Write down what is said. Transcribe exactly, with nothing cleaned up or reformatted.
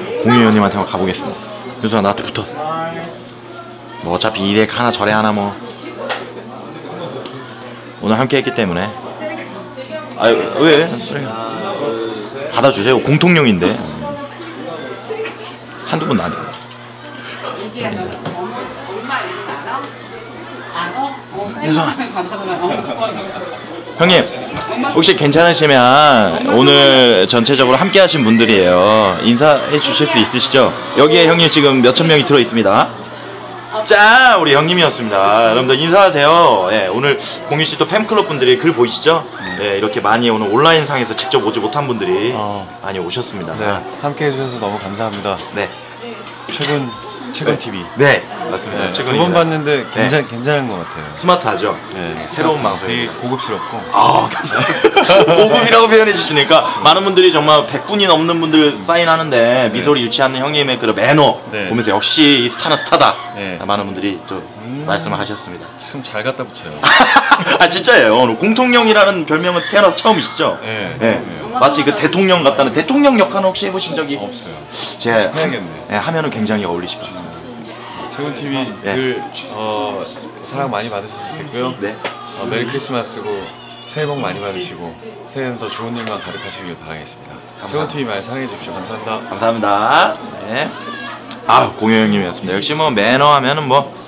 공유 형님한테 한번 가보겠습니다. 윤수아 나한테 붙어서. 뭐 어차피 이래 하나 저래 하나 뭐 오늘 함께 했기 때문에. 아유 왜? 받아주세요. 공통령인데 한두 번 아니고. 윤수아 형님 혹시 괜찮으시면 오늘 전체적으로 함께 하신 분들이에요. 인사해 주실 수 있으시죠? 여기에 형님 지금 몇천 명이 들어 있습니다. 짠! 우리 형님이었습니다. 여러분들 인사하세요. 예, 오늘 공유씨 또 팬클럽 분들이 글 보이시죠? 예, 이렇게 많이 오늘 온라인 상에서 직접 오지 못한 분들이 어. 많이 오셨습니다. 네, 함께 해주셔서 너무 감사합니다. 네. 최근 최근 티비. 네, 맞습니다. 네, 두 번 봤는데 괜찮 네. 괜찮은 것 같아요. 스마트하죠? 네, 새로운 방송. 되게 고급스럽고. 아, 감사합니다. 고급이라고 표현해 주시니까 많은 분들이 정말 백 분이 넘는 분들 사인하는데 미소를 잃지 않는 형님의 그 매너 네. 보면서 역시 이 스타는 스타다. 네. 많은 분들이 또 음, 말씀을 하셨습니다. 참 잘 갖다 붙여요. 아 진짜예요. 오늘 공통령이라는 별명은 태어나서 처음이시죠? 네. 네. 마치 그 대통령 같다는 대통령 역할은 혹시 해보신 적이 없어요. 제가 해야겠네. 네, 하면은 굉장히 어울리실 것 같습니다. 최근 티비 네. 늘 어, 사랑 많이 받으시면 좋겠고요. 네. 어, 메리 크리스마스고 새해 복 많이 받으시고 새해는 더 좋은 일만 가득하시길 바라겠습니다. 최근 티비 많이 사랑해 주십시오. 감사합니다. 감사합니다. 네. 아 공유 형님이었습니다. 역시 뭐 매너 하면은 뭐